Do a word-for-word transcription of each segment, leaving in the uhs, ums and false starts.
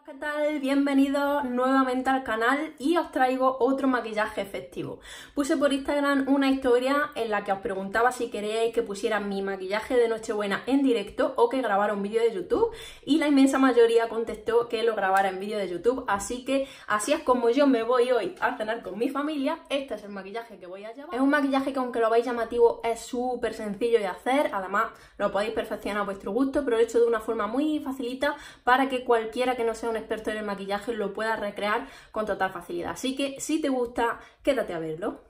¿Qué tal? Bienvenidos nuevamente al canal y os traigo otro maquillaje festivo. Puse por Instagram una historia en la que os preguntaba si queríais que pusiera mi maquillaje de Nochebuena en directo o que grabara un vídeo de YouTube, y la inmensa mayoría contestó que lo grabara en vídeo de YouTube, así que así es como yo me voy hoy a cenar con mi familia. Este es el maquillaje que voy a llevar. Es un maquillaje que, aunque lo veis llamativo, es súper sencillo de hacer. Además lo podéis perfeccionar a vuestro gusto, pero lo he hecho de una forma muy facilita para que cualquiera que no sea un experto en el maquillaje lo pueda recrear con total facilidad. Así que si te gusta, quédate a verlo.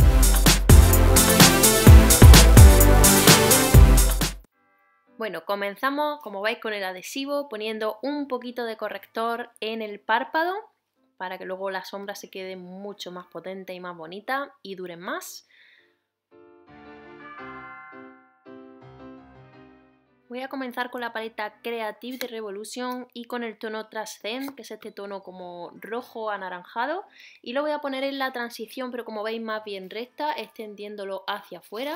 Bueno, comenzamos, como veis, con el adhesivo, poniendo un poquito de corrector en el párpado para que luego la sombra se quede mucho más potente y más bonita y dure más. Voy a comenzar con la paleta Creative de Revolution y con el tono Transcend, que es este tono como rojo anaranjado, y lo voy a poner en la transición, pero como veis más bien recta, extendiéndolo hacia afuera.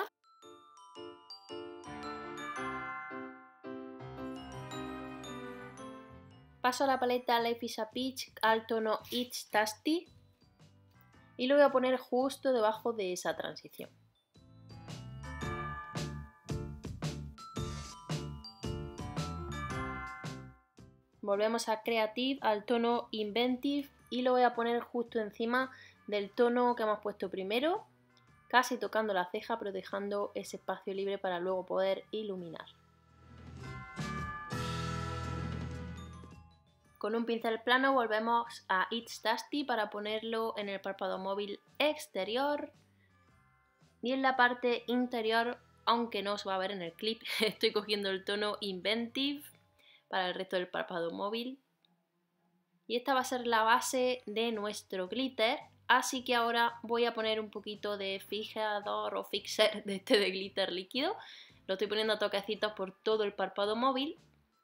Paso a la paleta Life is a Peach al tono It's Tasty y lo voy a poner justo debajo de esa transición. Volvemos a Creative al tono Inventive y lo voy a poner justo encima del tono que hemos puesto primero, casi tocando la ceja, pero dejando ese espacio libre para luego poder iluminar. Con un pincel plano volvemos a It's Tasty para ponerlo en el párpado móvil exterior y en la parte interior, aunque no se va a ver en el clip, estoy cogiendo el tono Inventive para el resto del párpado móvil. Y esta va a ser la base de nuestro glitter, así que ahora voy a poner un poquito de fijador o fixer de este de glitter líquido. Lo estoy poniendo a toquecitos por todo el párpado móvil.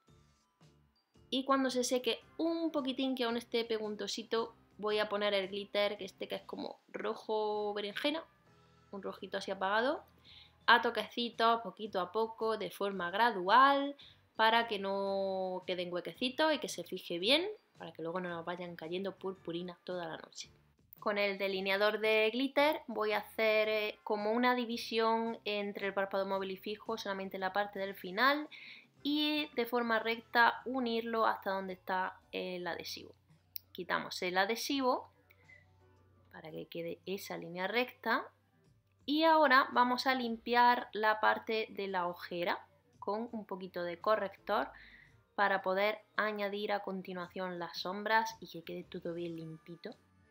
Y cuando se seque un poquitín, que aún esté peguntosito, voy a poner el glitter, que este que es como rojo berenjena, un rojito así apagado, a toquecitos, poquito a poco, de forma gradual, para que no queden huequecitos y que se fije bien, para que luego no nos vayan cayendo purpurinas toda la noche. Con el delineador de glitter voy a hacer como una división entre el párpado móvil y fijo, solamente la parte del final, y de forma recta unirlo hasta donde está el adhesivo. Quitamos el adhesivo para que quede esa línea recta y ahora vamos a limpiar la parte de la ojera con un poquito de corrector para poder añadir a continuación las sombras y que quede todo bien limpito.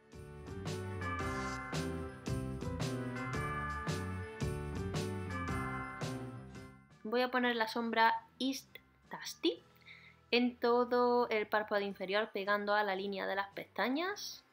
Voy a poner la sombra It's Tasty en todo el párpado inferior, pegando a la línea de las pestañas.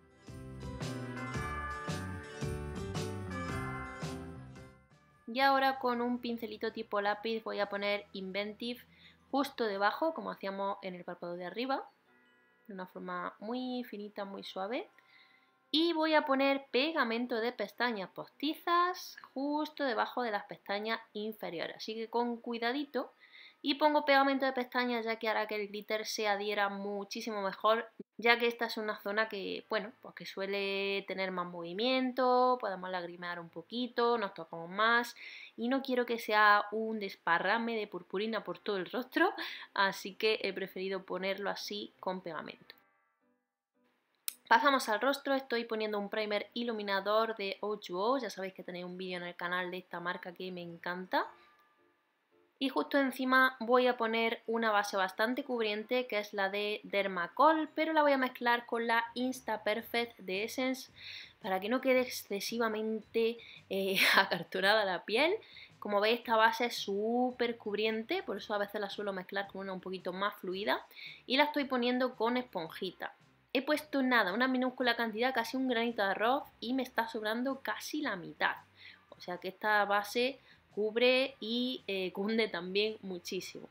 Y ahora con un pincelito tipo lápiz voy a poner Inventive justo debajo, como hacíamos en el párpado de arriba, de una forma muy finita, muy suave. Y voy a poner pegamento de pestañas postizas justo debajo de las pestañas inferiores, así que con cuidadito. Y pongo pegamento de pestañas ya que hará que el glitter se adhiera muchísimo mejor, ya que esta es una zona que, bueno, pues que suele tener más movimiento, podemos lagrimear un poquito, nos tocamos más y no quiero que sea un desparrame de purpurina por todo el rostro, así que he preferido ponerlo así con pegamento. Pasamos al rostro, estoy poniendo un primer iluminador de O dos O, ya sabéis que tenéis un vídeo en el canal de esta marca que me encanta. Y justo encima voy a poner una base bastante cubriente, que es la de Dermacol, pero la voy a mezclar con la Insta Perfect de Essence para que no quede excesivamente eh, acartonada la piel. Como veis, esta base es súper cubriente, por eso a veces la suelo mezclar con una un poquito más fluida y la estoy poniendo con esponjita. He puesto nada, una minúscula cantidad, casi un granito de arroz, y me está sobrando casi la mitad. O sea que esta base cubre y eh, cunde también muchísimo.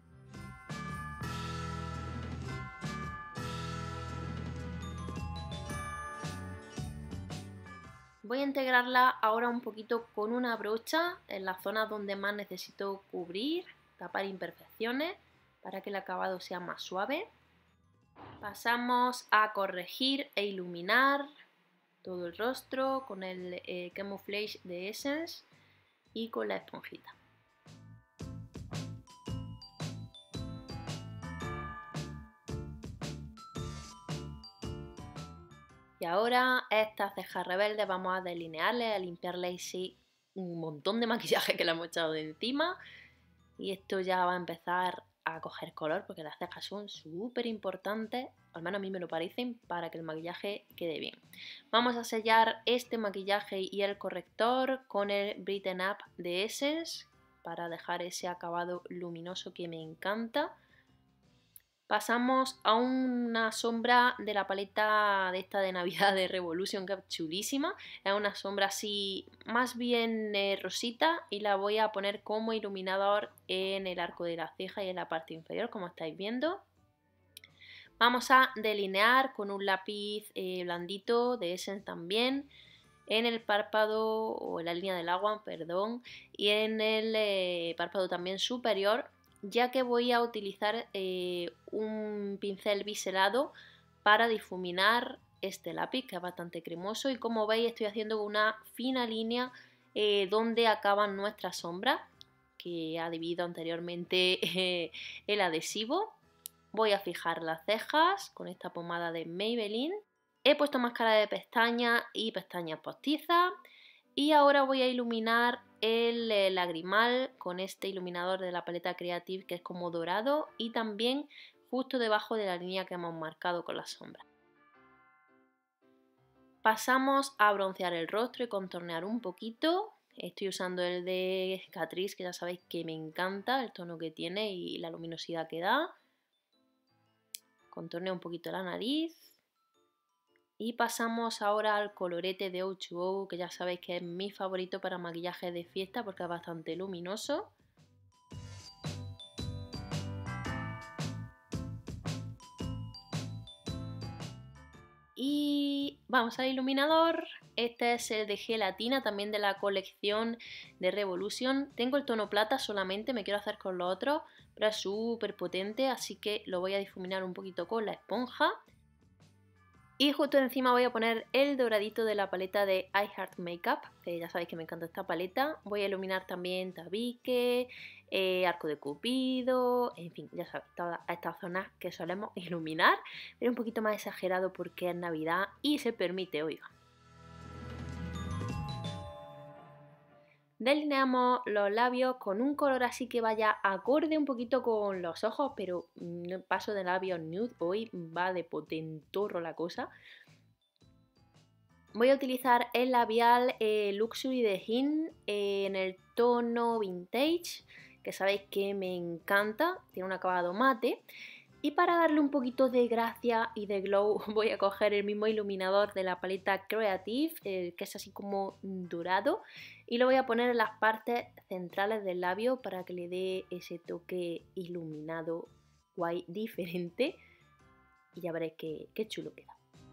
Voy a integrarla ahora un poquito con una brocha en las zonas donde más necesito cubrir, tapar imperfecciones para que el acabado sea más suave. Pasamos a corregir e iluminar todo el rostro con el eh, Camouflage de Essence y con la esponjita. Y ahora estas cejas rebeldes vamos a delinearles, a limpiarles sí, un montón de maquillaje que le hemos echado de encima. Y esto ya va a empezar a coger color porque las cejas son súper importantes, al menos a mí me lo parecen, para que el maquillaje quede bien. Vamos a sellar este maquillaje y el corrector con el Brighten Up de Essence para dejar ese acabado luminoso que me encanta. Pasamos a una sombra de la paleta de esta de Navidad de Revolution, que es chulísima. Es una sombra así más bien eh, rosita y la voy a poner como iluminador en el arco de la ceja y en la parte inferior, como estáis viendo. Vamos a delinear con un lápiz eh, blandito de Essence también en el párpado o en la línea del agua, perdón, y en el eh, párpado también superior, ya que voy a utilizar eh, un pincel biselado para difuminar este lápiz, que es bastante cremoso, y como veis estoy haciendo una fina línea eh, donde acaban nuestras sombras, que ha dividido anteriormente eh, el adhesivo. Voy a fijar las cejas con esta pomada de Maybelline. He puesto máscara de pestañas y pestañas postizas. Y ahora voy a iluminar el eh, lagrimal con este iluminador de la paleta Creative, que es como dorado, y también justo debajo de la línea que hemos marcado con la sombra. Pasamos a broncear el rostro y contornear un poquito. Estoy usando el de Catrice, que ya sabéis que me encanta el tono que tiene y la luminosidad que da. Contorneo un poquito la nariz. Y pasamos ahora al colorete de O dos O, que ya sabéis que es mi favorito para maquillaje de fiesta porque es bastante luminoso. Y vamos al iluminador. Este es el de gelatina, también de la colección de Revolution. Tengo el tono plata solamente, me quiero hacer con los otros, pero es súper potente, así que lo voy a difuminar un poquito con la esponja. Y justo encima voy a poner el doradito de la paleta de I Heart Makeup, que ya sabéis que me encanta esta paleta. Voy a iluminar también tabique, eh, arco de cupido, en fin, ya sabéis, todas estas zonas que solemos iluminar, pero un poquito más exagerado porque es Navidad y se permite, oiga. Delineamos los labios con un color así que vaya acorde un poquito con los ojos, pero paso de labios nude, hoy va de potentorro la cosa. Voy a utilizar el labial eh, Luxury de Hint eh, en el tono Vintage, que sabéis que me encanta, tiene un acabado mate. Y para darle un poquito de gracia y de glow voy a coger el mismo iluminador de la paleta Creative, eh, que es así como dorado, y lo voy a poner en las partes centrales del labio para que le dé ese toque iluminado guay diferente y ya veréis qué, qué chulo queda.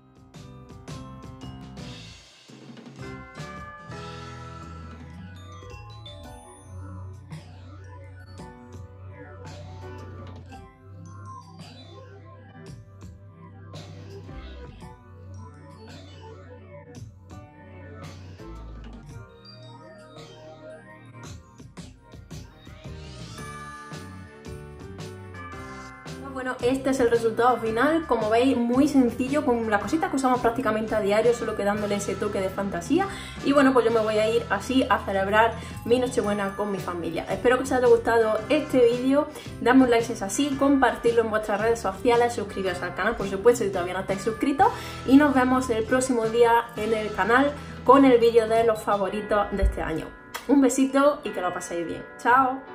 Bueno, este es el resultado final, como veis muy sencillo, con las cositas que usamos prácticamente a diario, solo que dándole ese toque de fantasía. Y bueno, pues yo me voy a ir así a celebrar mi Nochebuena con mi familia. Espero que os haya gustado este vídeo, dadme un like si es así, compartirlo en vuestras redes sociales, suscribiros al canal por supuesto si todavía no estáis suscritos, y nos vemos el próximo día en el canal con el vídeo de los favoritos de este año. Un besito y que lo paséis bien. ¡Chao!